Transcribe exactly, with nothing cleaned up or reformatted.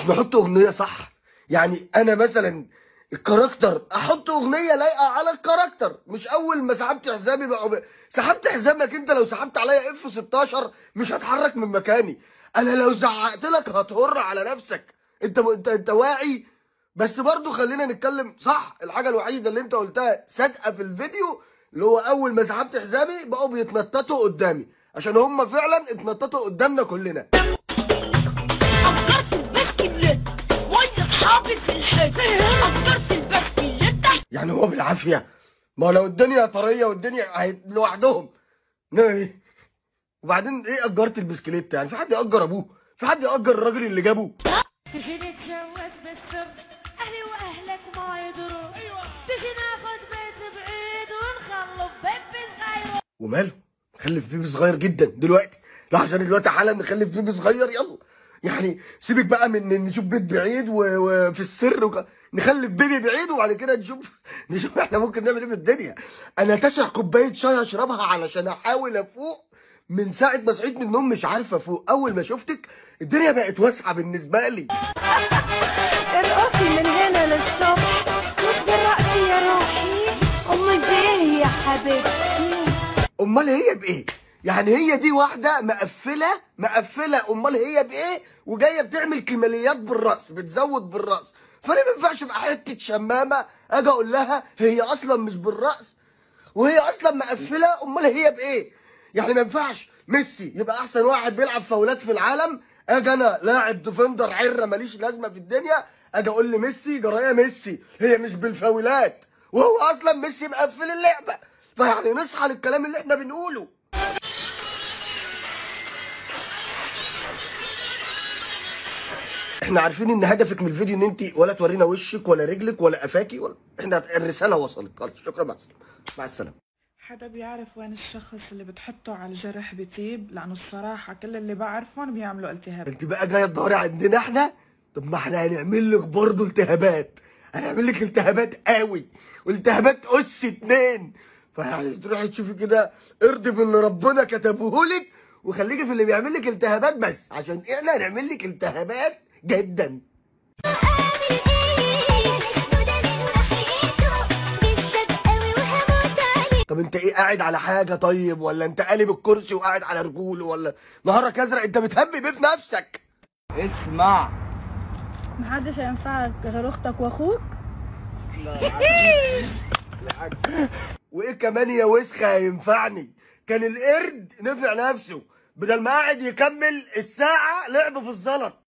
مش نحط اغنيه صح؟ يعني انا مثلا الكاركتر احط اغنيه لايقه على الكاركتر، مش اول ما سحبت حزامي بقى ب... سحبت حزامك انت، لو سحبت عليا اف ستاشر مش هتحرك من مكاني. انا لو زعقت لك هتهر على نفسك. انت انت انت واعي؟ بس برضو خلينا نتكلم صح. الحاجه الوحيده اللي انت قلتها صادقه في الفيديو اللي هو اول ما سحبت حزامي بقوا بيتنططوا قدامي، عشان هم فعلا اتنططوا قدامنا كلنا. يعني هو بالعافيه؟ ما لو الدنيا طريه والدنيا لوحدهم. وبعدين ايه اجرت البسكليت؟ يعني في حد ياجر ابوه؟ في حد ياجر الراجل اللي جابه؟ تجي نتجوز بالسر اهلي واهلك ما يدروا. تجي ناخد بيت بعيد ونخلف بيبي صغير. وماله؟ نخلف بيبي صغير جدا دلوقتي؟ لا عشان دلوقتي حالا نخلف بيبي صغير، يلا. يعني سيبك بقى من نشوف بيت بعيد وفي السر وك... نخلف بيبي بعيد وبعد كده نشوف نشوف احنا ممكن نعمل ايه في الدنيا. انا تسع كوبايه شاي اشربها علشان احاول افوق. من ساعه ما صحيت من النوم مش عارف افوق. اول ما شفتك الدنيا بقت واسعه بالنسبه لي. ارقصي من هنا للصبح مش برقصي يا روحي. امي بايه يا حبيبتي؟ امال هي بايه؟ يعني هي دي واحده مقفله مقفله، امال هي بايه؟ وجايه بتعمل كماليات بالرقص، بتزود بالرقص. فانا ما ينفعش ابقى حته شمامه اجي اقول لها هي اصلا مش بالرقص وهي اصلا مقفله. امال هي بايه؟ يعني ما ينفعش ميسي يبقى احسن واحد بيلعب فاولات في العالم، اجي انا لاعب ديفندر عره ماليش لازمه في الدنيا اجي اقول لميسي جرايه ميسي هي مش بالفاولات وهو اصلا ميسي مقفل اللعبه. فيعني نصحى للكلام اللي احنا بنقوله. احنا عارفين ان هدفك من الفيديو ان انت ولا تورينا وشك ولا رجلك ولا قفاكي ولا احنا الرساله وصلت. خلاص شكرا، مع السلامه. مع السلامه. حدا بيعرف وين الشخص اللي بتحطه على الجرح بيطيب؟ لانه الصراحه كل اللي بعرفهم بيعملوا التهاب. انت بقى جايه تدوري عندنا احنا؟ طب ما احنا هنعمل لك برضه التهابات، هنعمل لك التهابات قوي والتهابات اس اتنين. فيعني تروحي تشوفي كده ارضي باللي ربنا كتبه لك وخليكي في اللي بيعمل لك التهابات بس، عشان احنا هنعمل لك التهابات جدا. طب انت ايه قاعد على حاجه طيب، ولا انت قالب الكرسي وقاعد على رجوله، ولا نهارك ازرق انت بتهبي بيه بنفسك؟ اسمع، محدش هينفعك غير اختك واخوك. وايه كمان يا وسخه هينفعني؟ كان القرد نفع نفسه بدل ما قاعد يكمل الساعه لعب في الزلط.